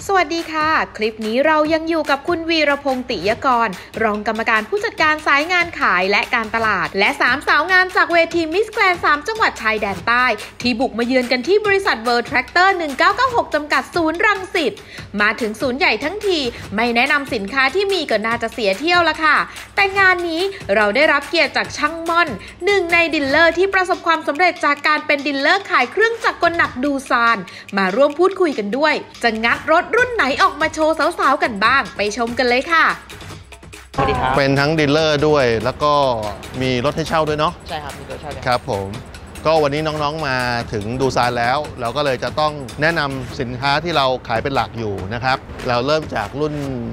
สวัสดีค่ะคลิปนี้เรายังอยู่กับคุณวีรพงษ์ติยกรรองกรรมการผู้จัดการสายงานขายและการตลาดและ3สาวงานจากเวทีมิสแกรนด์3จังหวัดชายแดนใต้ที่บุกมาเยือนกันที่บริษัทเวิร์ลด์แทรคเตอร์1996จำกัดศูนย์รังสิตมาถึงศูนย์ใหญ่ทั้งทีไม่แนะนำสินค้าที่มีก็น่าจะเสียเที่ยวละค่ะแต่งานนี้เราได้รับเกียรติจากช่างม่อนหนึ่งในดีลเลอร์ที่ประสบความสำเร็จจากการเป็นดีลเลอร์ขายเครื่องจักรกลหนักดูซานมาร่วมพูดคุยกันด้วยจะงัดรถรุ่นไหนออกมาโชว์สาวๆกันบ้างไปชมกันเลยค่ะสวัสดีครับเป็นทั้งดีลเลอร์ด้วยแล้วก็มีรถให้เช่าด้วยเนาะใช่ครับมีรถเช่าด้วยครับผมก็วันนี้น้องๆมาถึงดูซานแล้วเราก็เลยจะต้องแนะนำสินค้าที่เราขายเป็นหลักอยู่นะครับเราเริ่มจากรุ่น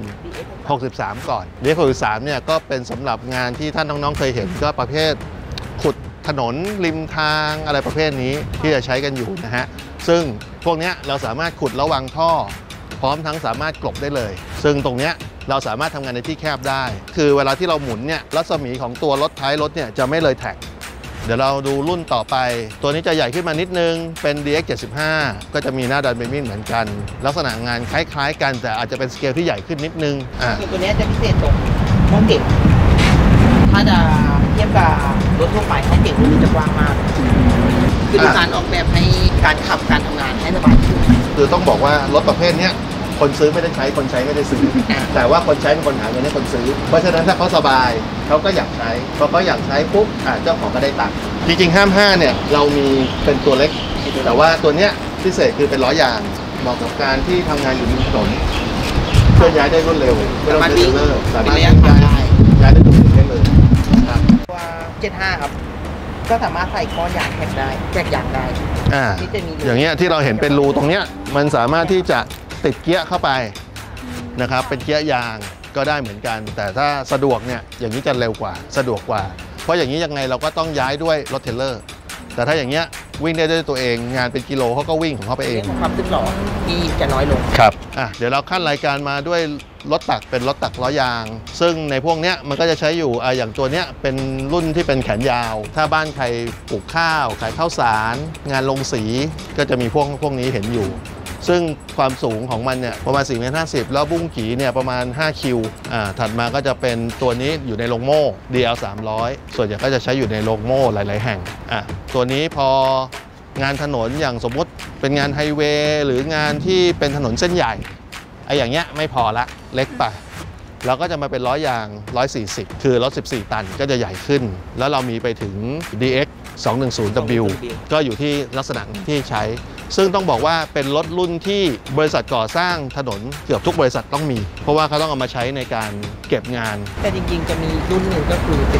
63ก่อน DX63 เนี่ยก็เป็นสำหรับงานที่ท่านน้องๆเคยเห็นก็ประเภทขุดถนนริมทางอะไรประเภทนี้ที่จะใช้กันอยู่นะฮะซึ่งพวกนี้เราสามารถขุดระวางท่อพร้อมทั้งสามารถกลบได้เลยซึ่งตรงนี้เราสามารถทำงานในที่แคบได้คือเวลาที่เราหมุนเนี่ยรัศมีของตัวรถท้ายรถเนี่ยจะไม่เลยแท็กเดี๋ยวเราดูรุ่นต่อไปตัวนี้จะใหญ่ขึ้นมานิดนึงเป็น DX75 ก็จะมีหน้าดันเบมินเหมือนกันลักษณะงานคล้ายๆกันแต่อาจจะเป็นสเกลที่ใหญ่ขึ้นนิดนึงคือตัวนี้จะพิเศษตรงห้องเก็บถ้าจะเทียบกับรถทั่วไปห้องเก็บรุ่นนี้จะกว้างมากคือการออกแบบให้การขับการทำงานให้สบายขึ้นคือต้องบอกว่ารถประเภทนี้คนซื้อไม่ได้ใช้คนใช้ไม่ได้ซื้อแต่ว่าคนใช้เป็นคนหาเงินให้คนซื้อเพราะฉะนั้นถ้าเขาสบายเขาก็อยากใช้พอเขาอยากใช้ปุ๊บเจ้าของก็ได้ตังค์จริงๆ5เนี่ยเรามีเป็นตัวเล็กแต่ว่าตัวเนี้ยพิเศษคือเป็นล้อยางเหมาะกับการที่ทำงานอยู่บนถนนเคลื่อนย้ายได้รวดเร็วไม่ต้องใช้เทรลเลอร์สามารถย้ายได้ทุกจุดได้เลยครับตัว75ครับก็สามารถใส่ก้อนยางแท็กได้แจกยางได้อย่างเงี้ยที่เราเห็นเป็นรูตรงเนี้ยมันสามารถที่จะติดเกียร์เข้าไปนะครับเป็นเกียร์ยางก็ได้เหมือนกันแต่ถ้าสะดวกเนี่ยอย่างนี้จะเร็วกว่าสะดวกกว่าเพราะอย่างนี้ยังไงเราก็ต้องย้ายด้วยรถเทรลเลอร์แต่ถ้าอย่างเงี้ยวิ่งได้ด้วยตัวเองงานเป็นกิโลเขาก็วิ่งของเขาไปเองความตึงหล่อที่จะน้อยลงครับเดี๋ยวเราขั้นรายการมาด้วยรถตักเป็นรถตักล้อยางซึ่งในพวกเนี้ยมันก็จะใช้อยู่อย่างตัวเนี้ยเป็นรุ่นที่เป็นแขนยาวถ้าบ้านใครปลูกข้าวขายข้าวสารงานลงสีก็จะมีพวกนี้เห็นอยู่ซึ่งความสูงของมันเนี่ยประมาณ4.50 เมตรแล้วบุ้งกี่เนี่ยประมาณ5คิวถัดมาก็จะเป็นตัวนี้อยู่ในโรงโม่ DL 300ส่วนใหญ่ก็จะใช้อยู่ในโรงโม่หลายๆแห่งตัวนี้พองานถนนอย่างสมมติเป็นงานไฮเวย์หรืองานที่เป็นถนนเส้นใหญ่อย่างเงี้ยไม่พอละเล็กไปเราก็จะมาเป็นล้อยาง140คือรถ14ตันก็จะใหญ่ขึ้นแล้วเรามีไปถึง DX 210W ก็อยู่ที่ลักษณะที่ใช้ซึ่งต้องบอกว่าเป็นรถรุ่นที่บริษัทก่อสร้างถนนเกือบทุกบริษัทต้องมีเพราะว่าเขาต้องเอามาใช้ในการเก็บงานแต่จริงๆจะมีรุ่นหนึ่งก็คือเป็น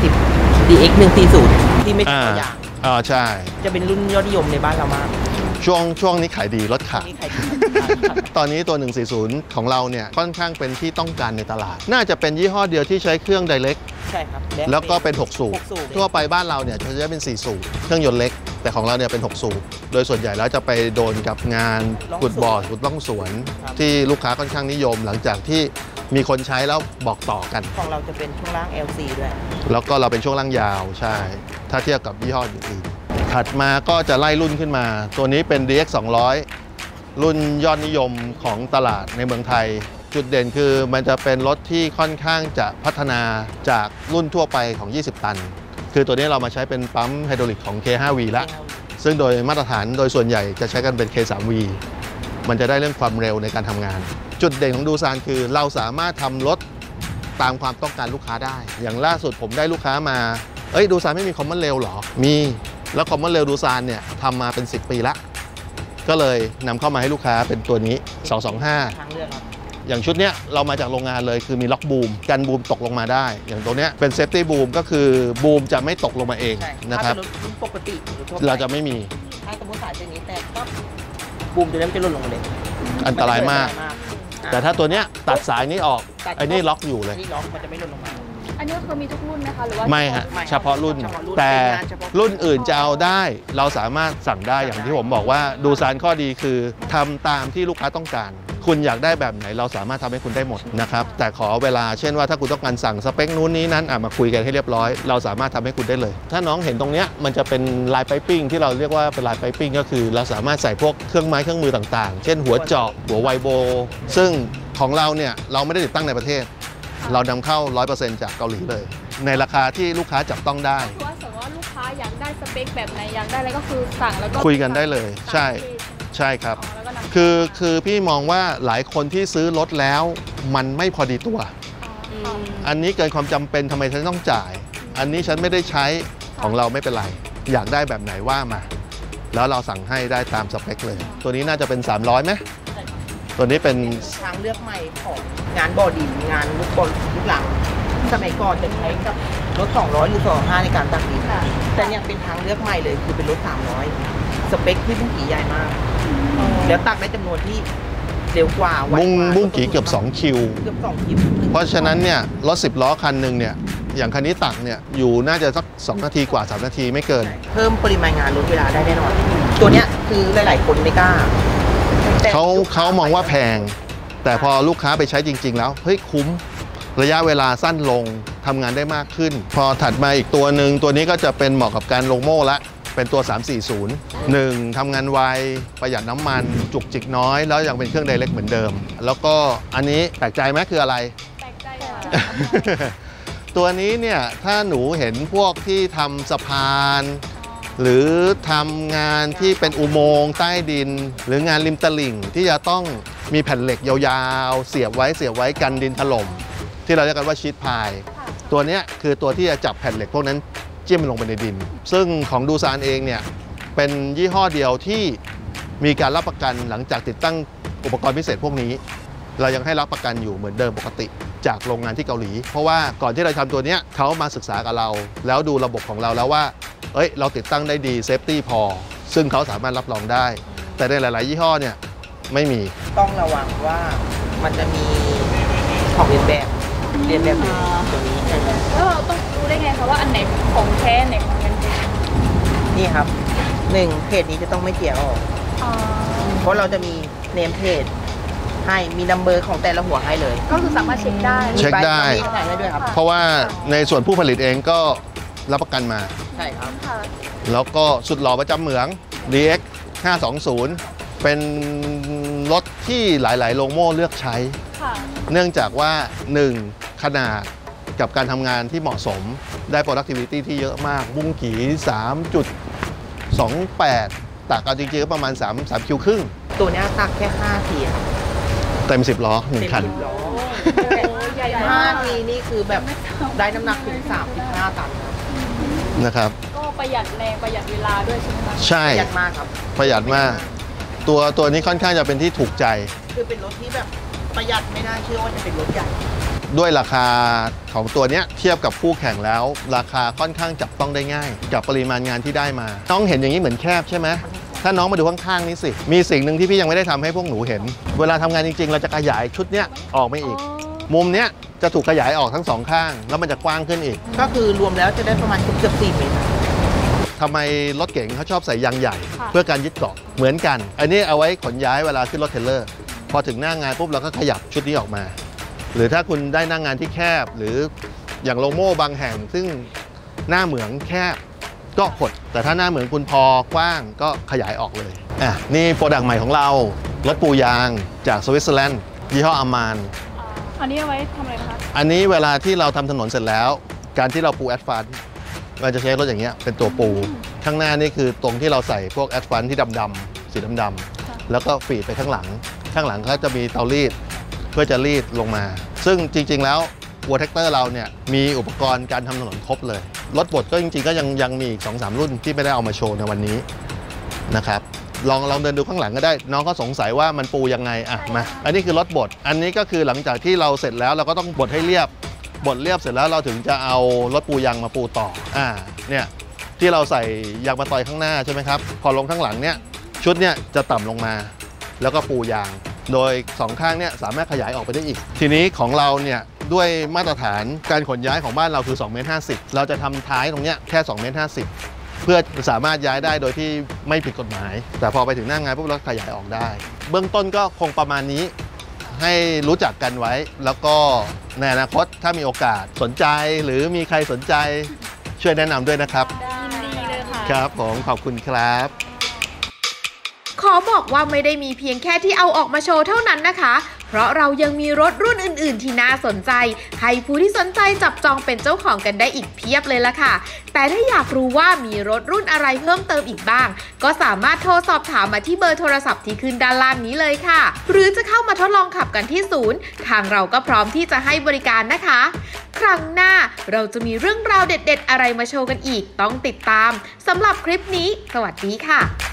140 DX 140ที่ไม่ใช่ล้อยางใช่จะเป็นรุ่นยอดนิยมในบ้านเรามากช่วงนี้ขายดีรถขายตอนนี้ตัว140ของเราเนี่ยค่อนข้างเป็นที่ต้องการในตลาดน่าจะเป็นยี่ห้อเดียวที่ใช้เครื่อง Direct ใช่ครับแล้วก็เป็น6สูบทั่วไปบ้านเราเนี่ยจะใช้เป็น4สูบเครื่องยนต์เล็กแต่ของเราเนี่ยเป็น6สูบโดยส่วนใหญ่แล้วจะไปโดนกับงานขุดบ่อขุดร่องสวนที่ลูกค้าค่อนข้างนิยมหลังจากที่มีคนใช้แล้วบอกต่อกันของเราจะเป็นช่วงล่าง LC ด้วยแล้วก็เราเป็นช่วงล่างยาวใช่ถ้าเทียบกับยี่ห้ออื่นถัดมาก็จะไล่รุ่นขึ้นมาตัวนี้เป็น DX 200รุ่นยอดนิยมของตลาดในเมืองไทยจุดเด่นคือมันจะเป็นรถที่ค่อนข้างจะพัฒนาจากรุ่นทั่วไปของ20ตันคือตัวนี้เรามาใช้เป็นปั๊มไฮดรอลิกของ K5V แล้วซึ่งโดยมาตรฐานโดยส่วนใหญ่จะใช้กันเป็น K3V มันจะได้เรื่องความเร็วในการทำงานจุดเด่นของดูซานคือเราสามารถทำรถตามความต้องการลูกค้าได้อย่างล่าสุดผมได้ลูกค้ามาดูซานไม่มีคอมมอนเรลหรอมีแล้วคอมมอนเรลดูซานเนี่ยทำมาเป็น10ปีละก็เลยนำเข้ามาให้ลูกค้าเป็นตัวนี้225อย่างชุดเนี้ยเรามาจากโรงงานเลยคือมีล็อกบูมกันบูมตกลงมาได้อย่างตัวเนี้ยเป็นเซฟตี้บูมก็คือบูมจะไม่ตกลงมาเองนะครับปกติเราจะไม่มีถ้าสมมติสายเส้นนี้แตกก็บูมจะเริ่มจะหล่นลงมาเลยอันตรายมากแต่ถ้าตัวเนี้ยตัดสายนี้ออกไอ้นี่ล็อกอยู่เลยนี่ล็อกมันจะไม่หล่นลงมาอันนี้คือมีทุกรุ่นนะคะหรือว่าไม่ฮะเฉพาะรุ่นแต่รุ่นอื่นจะเอาได้เราสามารถสั่งได้อย่างที่ผมบอกว่าดูซานข้อดีคือทำตามที่ลูกค้าต้องการคุณอยากได้แบบไหนเราสามารถทำให้คุณได้หมดนะครับแต่ขอเวลาเช่นว่าถ้าคุณต้องการสั่งสเปคนู้นนี้นั้นมาคุยกันให้เรียบร้อยเราสามารถทำให้คุณได้เลยถ้าน้องเห็นตรงเนี้ยมันจะเป็นลายไพปิ้งที่เราเรียกว่าเป็นลายไพปิ้งก็คือเราสามารถใส่พวกเครื่องไม้เครื่องมือต่างๆเช่นหัวเจาะหัวไวโบซึ่งของเราเนี่ยเราไม่ได้ติดตั้งในประเทศเรานำเข้า 100% จากเกาหลีเลยในราคาที่ลูกค้าจับต้องได้คือว่าสมมติว่าลูกค้าอยากได้สเปคแบบไหนอยากได้อะไรก็คือสั่งแล้วก็คุยกันได้เลยใช่ครับคือพี่มองว่าหลายคนที่ซื้อรถแล้วมันไม่พอดีตัวอันนี้เกินความจำเป็นทำไมฉันต้องจ่ายอันนี้ฉันไม่ได้ใช้ของเราไม่เป็นไรอยากได้แบบไหนว่ามาแล้วเราสั่งให้ได้ตามสเปคเลยตัวนี้น่าจะเป็น300ไหมตัวนี้เป็นทางเลือกใหม่ของงานบอดินงานลูกบอลลูกหลังสมัยก่อนจะใช้กับรถ200หรือ205ในการตักดินแต่เนี่ยเป็นทางเลือกใหม่เลยคือเป็นรถ300สเปคที่บุ้งกี่ใหญ่มากแล้วตักได้จำนวนที่เร็วกว่าบุ้งกี่เกือบ2คิวเพราะฉะนั้นเนี่ยรถ10ล้อคันหนึ่งเนี่ยอย่างคันนี้ตักเนี่ยอยู่น่าจะสัก2นาทีกว่า3นาทีไม่เกินเพิ่มปริมาณงานลดเวลาได้แน่นอนตัวเนี้ยคือหลายๆคนไม่กล้าเขามองว่าแพงแต่พอลูกค้าไปใช้จริงๆแล้วเฮ้ยคุ้มระยะเวลาสั้นลงทำงานได้มากขึ้นพอถัดมาอีกตัวหนึ่งตัวนี้ก็จะเป็นเหมาะกับการลงโม่ละเป็นตัว340 1ทำงานไวประหยัดน้ำมันจุกจิกน้อยแล้วยังเป็นเครื่องไดเรกเหมือนเดิมแล้วก็อันนี้แปลกใจไหมคืออะไรแปลกใจตัวนี้เนี่ยถ้าหนูเห็นพวกที่ทำสะพานหรือทำงานที่เป็นอุโมงค์ใต้ดินหรืองานริมตลิ่งที่จะต้องมีแผ่นเหล็กยาวๆเสียบไว้กันดินถล่มที่เราเรียกกันว่าชีทพายตัวนี้คือตัวที่จะจับแผ่นเหล็กพวกนั้นจิ้มลงไปในดินซึ่งของดูซานเองเนี่ยเป็นยี่ห้อเดียวที่มีการรับประกันหลังจากติดตั้งอุปกรณ์พิเศษพวกนี้เรายังให้รับประกันอยู่เหมือนเดิมปกติจากโรงงานที่เกาหลีเพราะว่าก่อนที่เราทำตัวนี้เขามาศึกษากับเราแล้วดูระบบของเราแล้วว่าเราติดตั้งได้ดีเซฟตี้พอซึ่งเขาสามารถรับรองได้แต่ในหลายๆยี่ห้อเนี่ยไม่มีต้องระวังว่ามันจะมีของเรียนแบบตัวนี้แล้วเราต้องรู้ได้ไงคะว่าอันไหนของแท้อันไหนของเรียนแบบนี่ครับ1เพจนี้จะต้องไม่เกี่ยวออกเพราะเราจะมีเนมเพจให้มีนัมเบอร์ของแต่ละหัวให้เลยก็คือสามารถเช็คได้เพราะว่าในส่วนผู้ผลิตเองก็รับประกันมาใช่ครับแล้วก็สุดหล่อประจำเหมือง DX 520เป็นรถที่หลายๆโรงโม่เลือกใช้เนื่องจากว่า1ขนาดกับการทำงานที่เหมาะสมได้ productivity ที่เยอะมากบุ้งกี่ 3.28 ตักเอาจริงๆก็ประมาณ3คิวครึ่งตัวนี้ตักแค่5ทีเต็ม10ล้อ1คัน 5ทีนี่คือแบบได้น้ำหนักถึง35 ตันนะครับก็ประหยัดแรงประหยัดเวลาด้วยใช่ไหมครับใช่ประหยัดมากครับประหยัดมากตัวนี้ค่อนข้างจะเป็นที่ถูกใจคือเป็นรถที่แบบประหยัดไม่น่าเชื่อว่าจะเป็นรถใหญ่ด้วยราคาของตัวนี้เทียบกับคู่แข่งแล้วราคาค่อนข้างจับต้องได้ง่ายกับปริมาณงานที่ได้มาน้องเห็นอย่างนี้เหมือนแคบใช่ไหมถ้าน้องมาดูข้างๆนี้สิมีสิ่งหนึ่งที่พี่ยังไม่ได้ทำให้พวกหนูเห็นเวลาทำงานจริงๆเราจะขยายชุดเนี้ยออกมาอีกมุมเนี้ยจะถูกขยายออกทั้ง2ข้างแล้วมันจะกว้างขึ้นอีกก็คือรวมแล้วจะได้ประมาณเกือบ4 เมตรทำไมรถเก๋งเขาชอบใส่ยางใหญ่เพื่อการยึดเกาะเหมือนกันอันนี้เอาไว้ขนย้ายเวลาขึ้นรถเทรลเลอร์พอถึงหน้างานปุ๊บเราก็ขยับชุดนี้ออกมาหรือถ้าคุณได้หน้างานที่แคบหรืออย่างโลโม่บางแห่งซึ่งหน้าเหมืองแคบก็หดแต่ถ้าหน้าเหมืองคุณพอกว้างก็ขยายออกเลยนี่โปรดักต์ใหม่ของเรารถปูยางจากสวิตเซอร์แลนด์ยี่ห้ออามานอันนี้เอาไว้ทำอะไรคะอันนี้เวลาที่เราทำถนนเสร็จแล้วการที่เราปูแอสฟัลต์เราจะใช้รถอย่างเงี้ยเป็นตัวปูข้างหน้านี่คือตรงที่เราใส่พวกแอสฟัลต์ที่ดำๆสีดำๆแล้วก็ฟีดไปข้างหลังเขาจะมีเตารีดเพื่อจะรีดลงมาซึ่งจริงๆแล้ววัวแท็กเตอร์เราเนี่ยมีอุปกรณ์การทำถนนครบเลยรถบดก็จริงๆก็ยังมีอีก 2-3 รุ่นที่ไม่ได้เอามาโชว์ในวันนี้นะครับลองเดินดูข้างหลังก็ได้น้องก็สงสัยว่ามันปูยังไงมาอันนี้คือรถบดอันนี้ก็คือหลังจากที่เราเสร็จแล้วเราก็ต้องบดให้เรียบบดเรียบเสร็จแล้วเราถึงจะเอารถปูยางมาปูต่อเนี่ยที่เราใส่ยางมะตอยข้างหน้าใช่ไหมครับพอลงข้างหลังเนี่ยชุดเนี่ยจะต่ำลงมาแล้วก็ปูยางโดย2ข้างเนี่ยสามารถขยายออกไปได้อีกทีนี้ของเราเนี่ยด้วยมาตรฐานการขนย้ายของบ้านเราคือ2.50 เมตรเราจะทำท้ายตรงเนี้ยแค่2.50 เมตรเพื่อสามารถย้ายได้โดยที่ไม่ผิดกฎหมายแต่พอไปถึงหน้างานปุ๊บเราขยายออกได้เบื้องต้นก็คงประมาณนี้ให้รู้จักกันไว้แล้วก็ในอนาคตถ้ามีโอกาสสนใจหรือมีใครสนใจช่วยแนะนำด้วยนะครับยินดีเลยค่ะครับผมขอบคุณครับขอบอกว่าไม่ได้มีเพียงแค่ที่เอาออกมาโชว์เท่านั้นนะคะ เพราะเรายังมีรถรุ่นอื่นๆที่น่าสนใจให้ผู้ที่สนใจจับจองเป็นเจ้าของกันได้อีกเพียบเลยล่ะค่ะ แต่ถ้าอยากรู้ว่ามีรถรุ่นอะไรเพิ่มเติมอีกบ้างก็สามารถโทรสอบถามมาที่เบอร์โทรศัพท์ที่ขึ้นด้านล่างนี้เลยค่ะ หรือจะเข้ามาทดลองขับกันที่ศูนย์ทางเราก็พร้อมที่จะให้บริการนะคะ ครั้งหน้าเราจะมีเรื่องราวเด็ดๆอะไรมาโชว์กันอีกต้องติดตามสำหรับคลิปนี้สวัสดีค่ะ